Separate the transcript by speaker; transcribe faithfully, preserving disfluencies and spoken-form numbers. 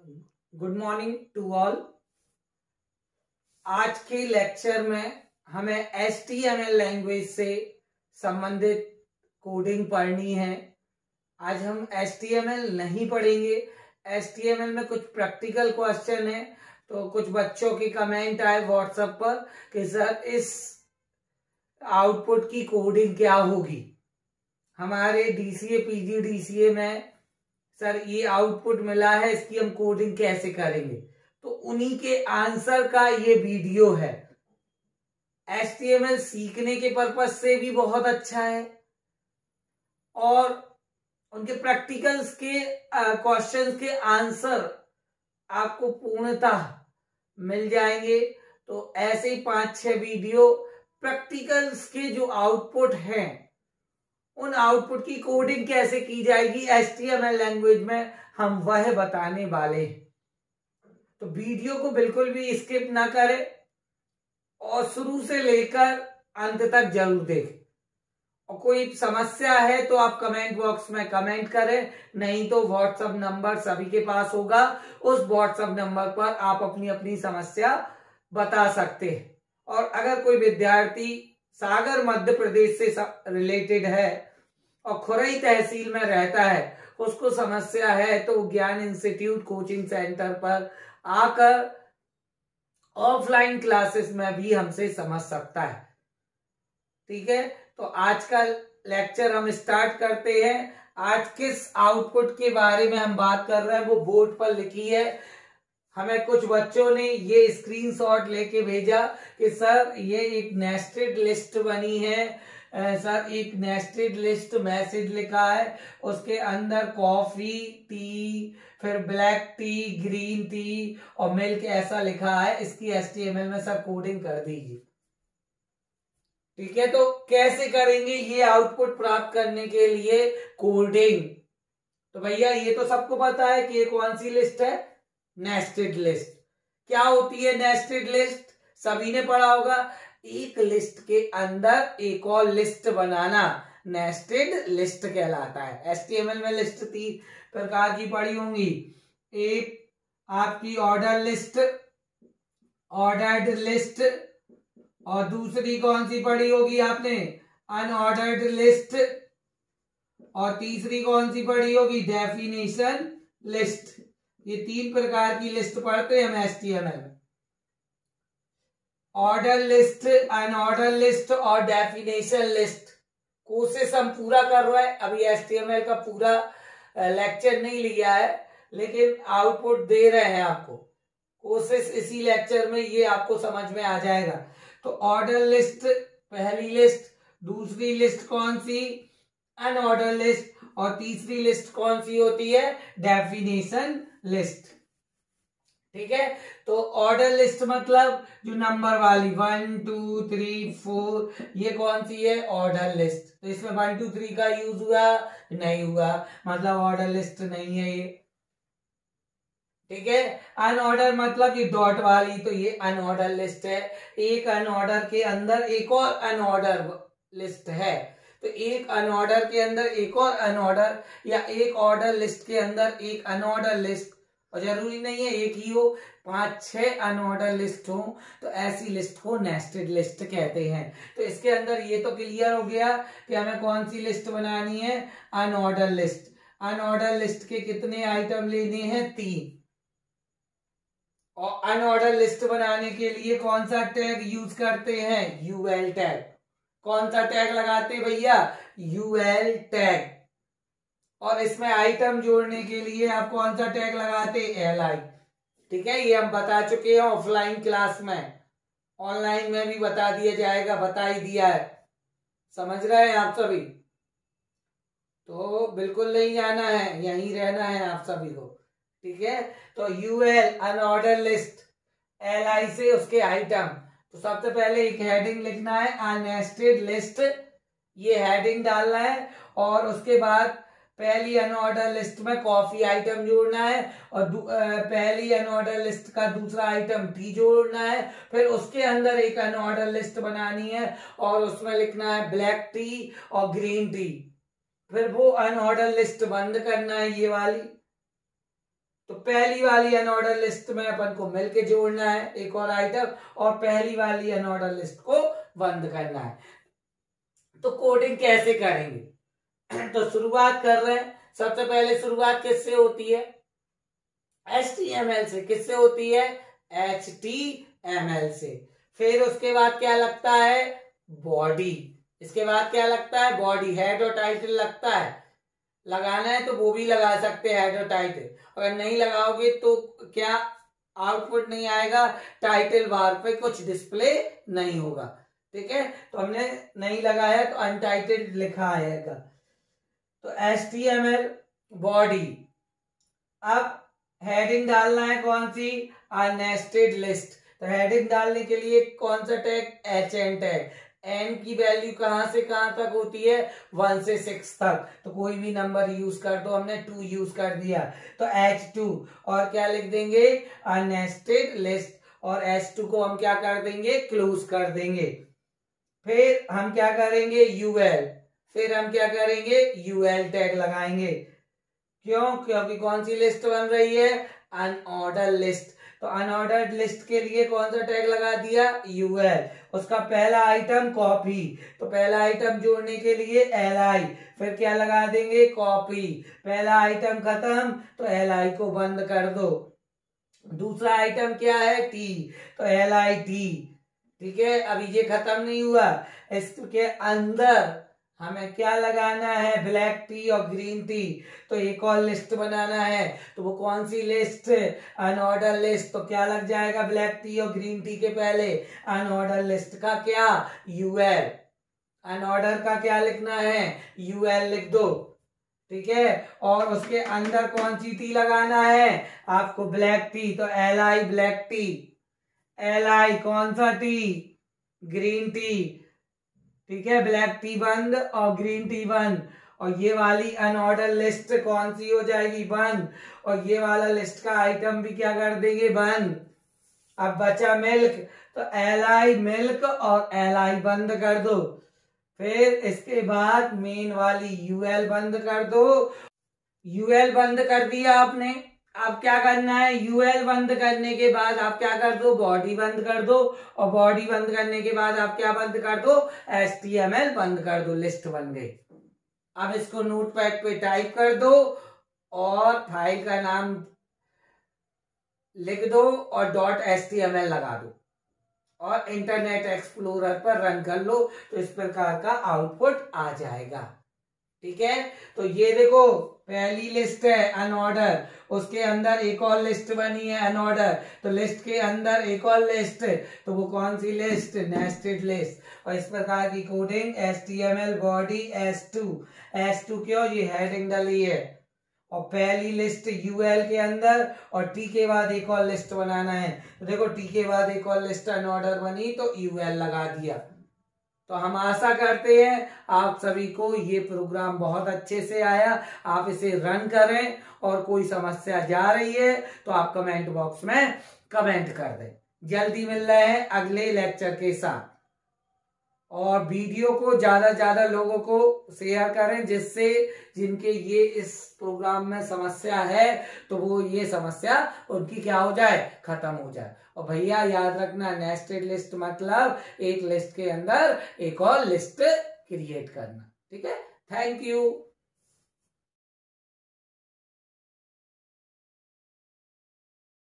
Speaker 1: Good morning to all. आज के lecture में हमें H T M L language से संबंधित कोडिंग पढ़नी है। आज हम एच टी एम एल नहीं पढ़ेंगे। एच टी एम एल में कुछ प्रैक्टिकल क्वेश्चन है, तो कुछ बच्चों के कमेंट आए व्हाट्सएप पर कि सर इस आउटपुट की कोडिंग क्या होगी। हमारे डीसीए पीजीडीसीए में सर ये आउटपुट मिला है, इसकी हम कोडिंग कैसे करेंगे, तो उन्हीं के आंसर का ये वीडियो है। एच टी एम एल सीखने के पर्पज से भी बहुत अच्छा है और उनके प्रैक्टिकल्स के क्वेश्चंस के आंसर आपको पूर्णतः मिल जाएंगे। तो ऐसे ही पांच छह वीडियो प्रैक्टिकल्स के जो आउटपुट हैं, उन आउटपुट की कोडिंग कैसे की जाएगी H T M L language में, हम वह बताने वाले हैं। तो वीडियो को बिल्कुल भी स्किप ना करें और शुरू से लेकर अंत तक जरूर देखें। और कोई समस्या है तो आप कमेंट बॉक्स में कमेंट करें, नहीं तो व्हाट्सएप नंबर सभी के पास होगा, उस व्हाट्सएप नंबर पर आप अपनी अपनी समस्या बता सकते हैं। और अगर कोई विद्यार्थी सागर मध्य प्रदेश से रिलेटेड है और खुरई तहसील में रहता है, उसको समस्या है, तो ज्ञान इंस्टीट्यूट कोचिंग सेंटर पर आकर ऑफलाइन क्लासेस में भी हमसे समझ सकता है। ठीक है, तो आज का लेक्चर हम स्टार्ट करते हैं। आज किस आउटपुट के बारे में हम बात कर रहे हैं वो बोर्ड पर लिखी है। हमें कुछ बच्चों ने ये स्क्रीनशॉट लेके भेजा कि सर ये एक नेस्टेड लिस्ट बनी है, सर एक नेस्टेड लिस्ट मैसेज लिखा है, उसके अंदर कॉफी, टी, फिर ब्लैक टी, ग्रीन टी और मिल्क ऐसा लिखा है, इसकी एच टी एम एल में सर कोडिंग कर दीजिए। ठीक है, तो कैसे करेंगे ये आउटपुट प्राप्त करने के लिए कोडिंग। तो भैया ये तो सबको पता है कि ये कौन सी लिस्ट है, नेस्टेड लिस्ट। क्या होती है नेस्टेड लिस्ट, सभी ने पढ़ा होगा। एक लिस्ट के अंदर एक और लिस्ट बनाना नेस्टेड लिस्ट कहलाता है। एच टी एम एल में लिस्ट तीन प्रकार की पड़ी होंगी। एक आपकी ऑर्डर लिस्ट, ऑर्डर्ड लिस्ट, और दूसरी कौन सी पढ़ी होगी आपने, अनऑर्डर्ड लिस्ट, और तीसरी कौन सी पढ़ी होगी, डेफिनेशन लिस्ट। ये तीन प्रकार की लिस्ट पढ़ते हैं हम एच टी एम एल में। ऑर्डर लिस्ट, अनऑर्डर लिस्ट और डेफिनेशन लिस्ट। कोशिश हम पूरा कर रहे हैं, अभी एच टी एम एल का पूरा लेक्चर नहीं लिया है, लेकिन आउटपुट दे रहे हैं आपको। कोशिश इसी लेक्चर में ये आपको समझ में आ जाएगा। तो ऑर्डर लिस्ट पहली लिस्ट, दूसरी लिस्ट कौन सी, अनऑर्डर लिस्ट, और तीसरी लिस्ट कौन सी होती है, डेफिनेशन लिस्ट। ठीक है, तो ऑर्डर लिस्ट मतलब जो नंबर वाली वन टू थ्री फोर, ये कौन सी है, ऑर्डर लिस्ट। तो इसमें वन टू थ्री का यूज हुआ नहीं हुआ, मतलब ऑर्डर लिस्ट नहीं है ये। ठीक है, अनऑर्डर मतलब ये डॉट वाली, तो ये अनऑर्डर लिस्ट है। एक अनऑर्डर के अंदर एक और अनऑर्डर लिस्ट है, तो एक अनऑर्डर के अंदर एक और अनऑर्डर, या एक ऑर्डर लिस्ट के अंदर एक अनऑर्डर लिस्ट, और जरूरी नहीं है एक ही हो, पांच छह अनऑर्डर लिस्ट हो, तो ऐसी लिस्ट को नेस्टेड लिस्ट कहते हैं। तो इसके अंदर ये तो क्लियर हो गया कि हमें कौन सी लिस्ट बनानी है, अनऑर्डर लिस्ट। अनऑर्डर लिस्ट के कितने आइटम लेने हैं, तीन। और अनऑर्डर लिस्ट बनाने के लिए कौन सा टैग यूज करते हैं, यूएल टैग। कौन सा टैग लगाते भैया, यूएल टैग। और इसमें आइटम जोड़ने के लिए आप कौन सा टैग लगाते, एल आई। ठीक है, ये हम बता चुके हैं ऑफलाइन क्लास में, ऑनलाइन में भी बता दिया जाएगा, बता ही दिया है। समझ रहे हैं आप सभी, तो बिल्कुल नहीं जाना है, यहीं रहना है आप सभी को। ठीक है, तो UL unorder list, L I से उसके आइटम। तो सबसे पहले एक हेडिंग लिखना है, अननेस्टेड लिस्ट, ये हेडिंग डालना है, और उसके बाद पहली अनऑर्डर लिस्ट में कॉफी आइटम जोड़ना है, और पहली अनऑर्डर लिस्ट का दूसरा आइटम टी जोड़ना है। फिर उसके अंदर एक अनऑर्डर लिस्ट बनानी है और उसमें लिखना है ब्लैक टी और ग्रीन टी। फिर वो अनऑर्डर लिस्ट बंद करना है, ये वाली, तो पहली वाली अनऑर्डर लिस्ट में अपन को मिलके जोड़ना है एक और आइटम, और पहली वाली अनऑर्डर लिस्ट को बंद करना है। तो कोडिंग कैसे करेंगे? तो शुरुआत कर रहे हैं। सबसे पहले शुरुआत किससे होती है? एच टी एम एल से। किससे होती है? एच टी एम एल से। फिर उसके बाद क्या लगता है? बॉडी। इसके बाद क्या लगता है? बॉडी। हेड और टाइटल लगता है। लगाना है तो वो भी लगा सकते हैं, हेड और टाइटल। अगर नहीं लगाओगे तो क्या आउटपुट नहीं आएगा, टाइटल बार पे कुछ डिस्प्ले नहीं होगा। ठीक है, तो हमने नहीं लगाया तो अनटाइटल्ड लिखा आएगा। तो H T M L body. अब हेडिंग डालना है कौन सी? Nested list. तो हेडिंग डालने के लिए कौन सा tag? H N tag. N की वैल्यू कहां से कहां तक होती है? वन से सिक्स तक। तो कोई भी नंबर यूज कर दो, हमने टू यूज कर दिया तो एच टू। और क्या लिख देंगे? Unnested list. और एच टू को हम क्या कर देंगे? क्लोज कर देंगे। फिर हम क्या करेंगे? यूएल। फिर हम क्या करेंगे? यूएल टैग लगाएंगे। क्यों? क्योंकि कौन सी लिस्ट बन रही है? Unorder list. तो अनऑर्डर्ड लिस्ट के लिए कौन सा टैग लगा दिया? यूएल। उसका पहला आइटम कॉपी। तो पहला आइटम जोड़ने के लिए एल आई। फिर क्या लगा देंगे? कॉपी। पहला आइटम खत्म तो एल आई को बंद कर दो। दूसरा आइटम क्या है? टी। तो एल आई टी। ठीक है, अभी ये खत्म नहीं हुआ। इसके अंदर हमें क्या लगाना है? ब्लैक टी और ग्रीन टी। तो एक और लिस्ट बनाना है। तो वो कौन सी लिस्ट? Unorder list. तो क्या लग जाएगा ब्लैक टी और ग्रीन टी के पहले? अनऑर्डर लिस्ट का क्या? यूएल। अनऑर्डर का क्या लिखना है? यूएल लिख दो। ठीक है, और उसके अंदर कौन सी टी लगाना है आपको? Black tea. तो L I black tea. L I कौन सा टी? Green T. ठीक है, ब्लैक टी बंद और ग्रीन टी बंद। और ये वाली अनऑर्डर लिस्ट कौन सी हो जाएगी? बंद। और ये वाला लिस्ट का आइटम भी क्या कर देंगे? बंद। अब बचा मिल्क। तो एल आई मिल्क और एल आई बंद कर दो। फिर इसके बाद मेन वाली यूएल बंद कर दो। यूएल बंद कर दिया आपने। अब क्या करना है? यूएल बंद करने के बाद आप क्या कर दो? बॉडी बंद कर दो। और बॉडी बंद करने के बाद आप क्या बंद कर दो? एच टी एम एल बंद कर दो। लिस्ट बन गई। अब इसको नोटपैड पे टाइप कर दो और फाइल का नाम लिख दो और dot H T M L लगा दो और इंटरनेट एक्सप्लोरर पर रन कर लो। तो इस प्रकार का आउटपुट आ जाएगा। ठीक है, तो ये देखो पहली लिस्ट है अनऑर्डर, उसके अंदर एक और लिस्ट बनी है अनऑर्डर। तो लिस्ट के अंदर एक और लिस्ट, तो वो कौन सी लिस्ट? Nested list. और इस प्रकार की coding H T M L body S two. S two क्यों? ये हेडिंग डली है। और पहली लिस्ट यूएल के अंदर और टी के बाद एक और लिस्ट बनाना है। तो देखो टी के बाद एक और लिस्ट अनऑर्डर बनी तो यूएल लगा दिया। तो हम आशा करते हैं आप सभी को ये प्रोग्राम बहुत अच्छे से आया। आप इसे रन करें और कोई समस्या जा रही है तो आप कमेंट बॉक्स में कमेंट कर दें। जल्दी मिल रहे हैं अगले लेक्चर के साथ। और वीडियो को ज्यादा ज्यादा लोगों को शेयर करें, जिससे जिनके ये इस प्रोग्राम में समस्या है तो वो ये समस्या उनकी क्या हो जाए? खत्म हो जाए। और भैया याद रखना, नेस्टेड लिस्ट मतलब एक लिस्ट के अंदर एक और लिस्ट क्रिएट करना। ठीक है, थैंक यू।